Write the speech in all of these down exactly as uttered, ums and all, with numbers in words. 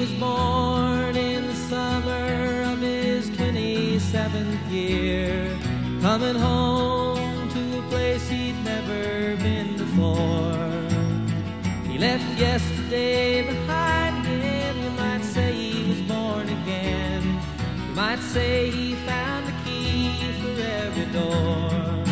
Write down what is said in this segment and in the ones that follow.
was born in the summer of his twenty-seventh year, coming home to a place he'd never been before. He left yesterday behind him. You might say he was born again. You might say he found the key for every door.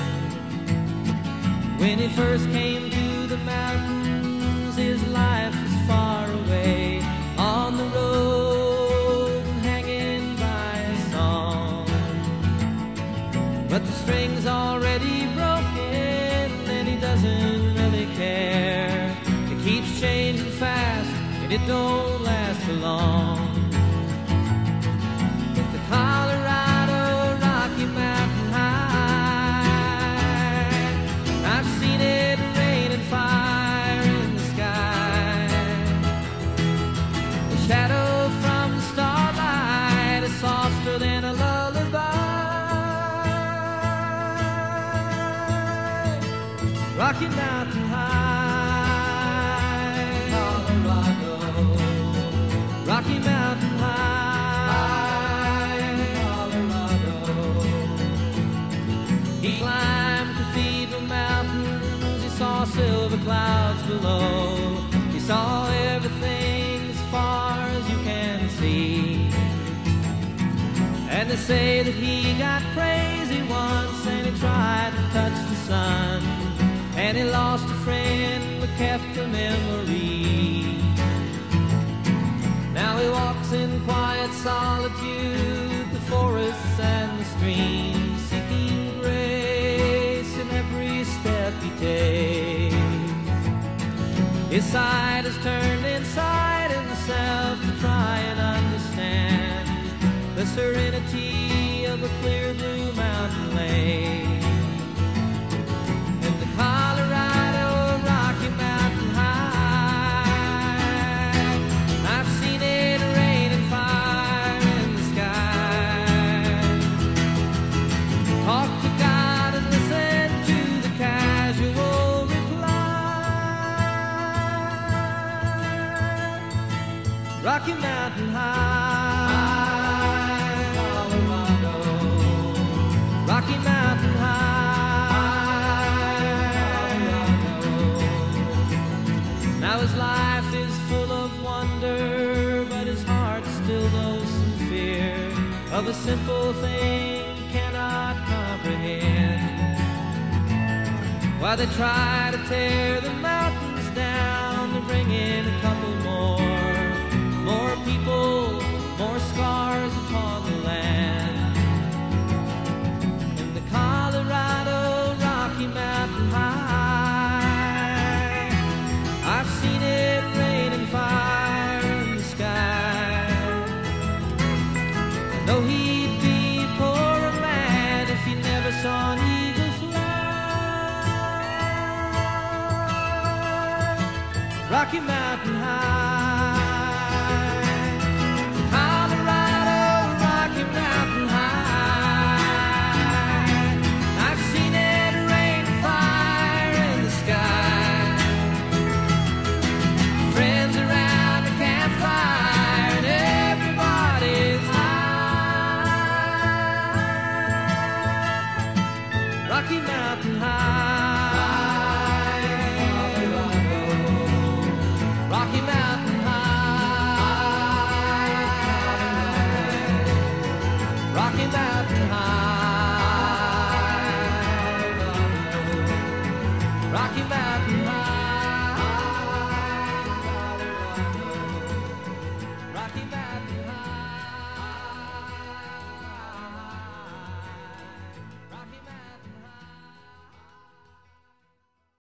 When he first came to the mountains, his life was far away, on the road, hanging by a song. But the string's already broken, and he doesn't really care. It keeps changing fast, and it don't last for long. But the Colorado Rocky Mountain High, I've seen it rain and fire in the sky. The shadow from the starlight is softer than a lullaby. Rocky Mountain High, Colorado. Rocky Mountain High, Colorado. He climbed Cathedral Mountains, he saw silver clouds below. He saw everything as far as you can see. And they say that he got crazy once, and he tried to touch the sun, and he lost a friend but kept a memory. Now he walks in quiet solitude, the forests and the streams, seeking grace in every step he takes. His side is turned inside himself to try and understand the serenity of a clear blue mountain lake. And the Colorado Rocky Mountain High, I've seen it rain and fire in the sky. Talk to God and listen to the casual reply. Rocky Mountain High, Colorado. Rocky Mountain High, Colorado. Now his life is full of wonder, but his heart still knows some fear of a simple thing he cannot comprehend. While they try to tear the mountains down to bring in a couple more, more people, more scars upon the land. In the Colorado Rocky Mountain High, I've seen it rain and fire in the sky. I know he'd be a poorer man if he never saw an eagle fly. Rocky Mountain High.